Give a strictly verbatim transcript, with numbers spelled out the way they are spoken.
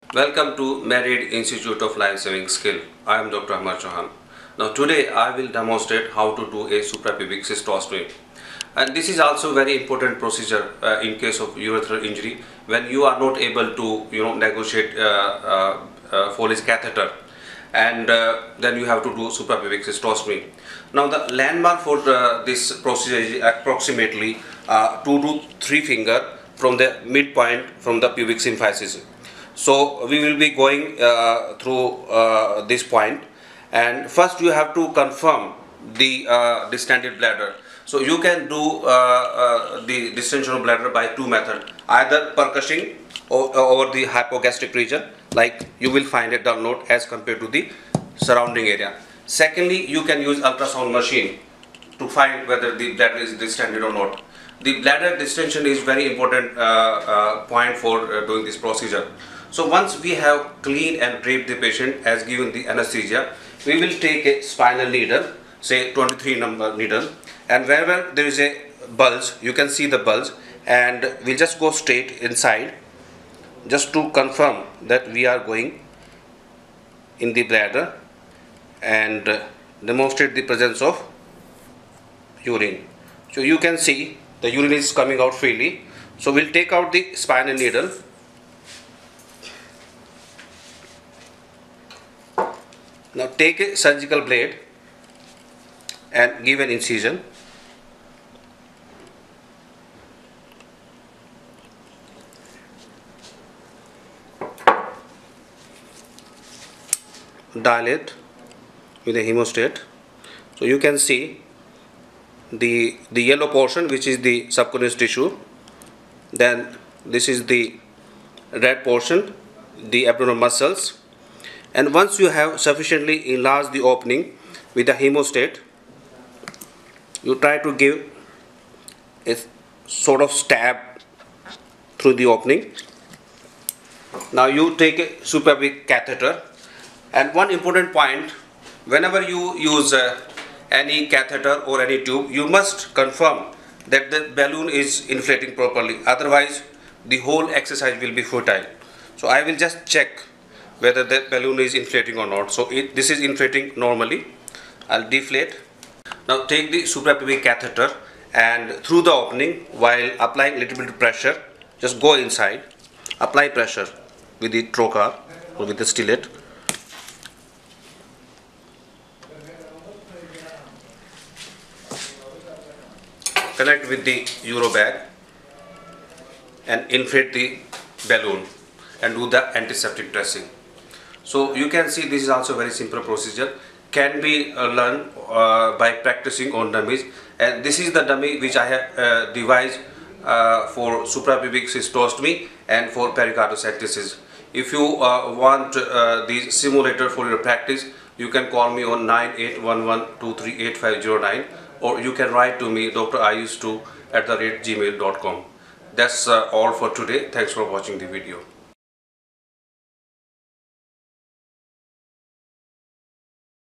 Welcome to Merit Institute of Life Saving Skill. I am Doctor Amar Chauhan. Now today I will demonstrate how to do a suprapubic cystostomy. And this is also very important procedure uh, in case of urethral injury when you are not able to you know negotiate uh, uh, uh, Foley's catheter, and uh, then you have to do suprapubic cystostomy. Now the landmark for uh, this procedure is approximately uh, two to three finger from the midpoint from the pubic symphysis. So we will be going uh, through uh, this point, and first you have to confirm the uh, distended bladder. So you can do uh, uh, the distension of bladder by two methods, either percussing over the hypogastric region, like you will find a dull note as compared to the surrounding area. Secondly, you can use ultrasound machine to find whether the bladder is distended or not. The bladder distension is very important uh, uh, point for uh, doing this procedure. So once we have cleaned and draped the patient as given the anesthesia, we will take a spinal needle, say twenty-three number needle, and wherever there is a bulge, you can see the bulge, and we'll just go straight inside just to confirm that we are going in the bladder and demonstrate the presence of urine. So you can see the urine is coming out freely. So we'll take out the spinal needle. Now take a surgical blade and give an incision. Dilate with a hemostat. So you can see the the yellow portion, which is the subcutaneous tissue. Then this is the red portion, the abdominal muscles. And once you have sufficiently enlarged the opening with the hemostat, you try to give a sort of stab through the opening. Now you take a suprapubic catheter, and one important point, whenever you use uh, any catheter or any tube, you must confirm that the balloon is inflating properly, otherwise the whole exercise will be futile. So I will just check whether the balloon is inflating or not. So it, this is inflating normally. I'll deflate. Now take the suprapubic catheter, and through the opening, while applying a little bit of pressure, just go inside, apply pressure with the trocar or with the stylet. Connect with the Euro bag and inflate the balloon and do the antiseptic dressing. So you can see this is also a very simple procedure, can be uh, learned uh, by practicing on dummies, and this is the dummy which I have uh, devised uh, for suprapubic cystostomy and for pericardocentesis. If you uh, want uh, the simulator for your practice, you can call me on nine eight one one two three eight five zero nine, or you can write to me Doctor Ayush two at the rate gmail dot com. That's uh, all for today. Thanks for watching the video.